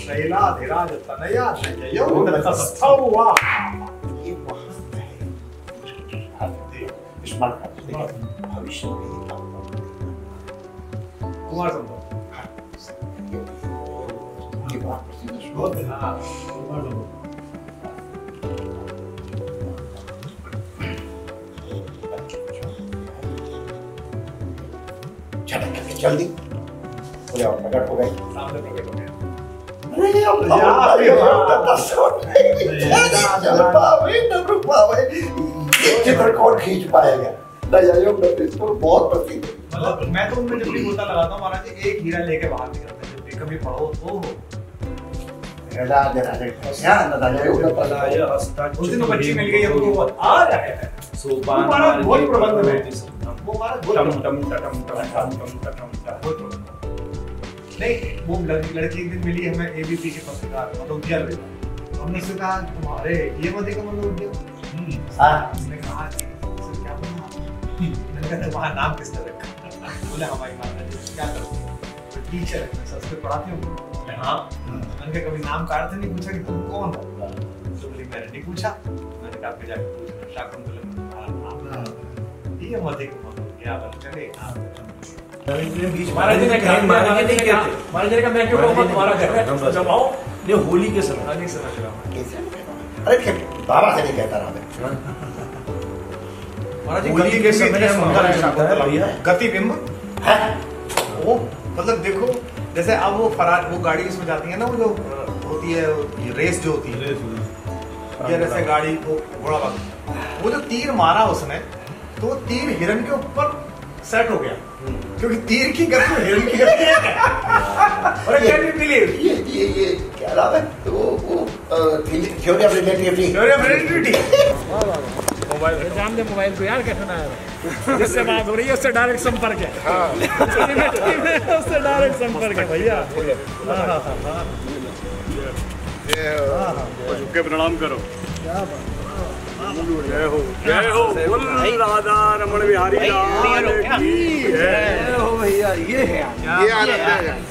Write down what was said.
शैलाधिराज तनया शय्यौ वाह ये वहां है स्मरण करते भविष्य में कुमार संभव ये बात बहुत है। हां कुमार संभव जल्दी हो जाओ, प्रकट हो गई सामने, प्रकट हो गया। नहीं अब चित्र कौन खींच पाएगा? बहुत प्रसिद्ध। मतलब मैं तो उनमें जब भी गोता लगाता हूँ महाराज, एक हीरा लेके बाहर निकलते हैं, जब भी कभी पढ़ो तो उस दिन बच्ची मिल गई है तो वो आ रहे हैं सोपान बहुत प्रबंध है वो महाराज नहीं। वो लड़की एक दिन मिली हमें एबीपी के पत्रकार मनोज्ञा लड़का, हमने उससे कहा तुम्हारे ये मत देखो मनोज्ञा, उसने कहा कि क्या बना, मैंने कहा तुम्हारा नाम किसने रखा? बोले हमारी माता जी क्या करती है, टीचर है, संस्कृत पढ़ाती हूँ। हाँ, मैंने कभी नाम का अर्थ नहीं पूछा कि तुम कौन हो, तो बोली मैंने नहीं पूछा, मैंने कहा आपके जाके पूछना शाकुंतलम तुम्हारा नाम ये मत देखो मनोज्ञा बन चले। महाराज जी ने कहा महाराज जी ने कहा मैं क्यों कहूँ तुम्हारा घर है जब आओ ये होली के समय नहीं समझ रहा हूँ। अरे बाबा से नहीं कहता रहा मैं महाराज जी होली के समय गति बिंब है वो, मतलब देखो जैसे अब वो फरार वो गाड़ी इसमें जाती है ना, वो जो होती है रेस जो होती है ये जैसे गाड़ी को घोड़ा भाग, वो जो तीर मारा उसने तो वो तीर हिरण के ऊपर सेट हो गया क्योंकि तीर की गति हिरण की गति है। और कैन यू बिलीव ये क्या नाम है वो थ्योरी ऑफ रिलेटिविटी मोबाइल जान दे मोबाइल को यार कैसे ना आया जिससे बात हो रही है उससे डायरेक्ट संपर्क है। हां उससे डायरेक्ट संपर्क है भैया। हां ये झुक के प्रणाम करो। क्या बात जय हो बोल राधा रमण बिहारी लाल की जय हो भैया। ये है ये आनंद है।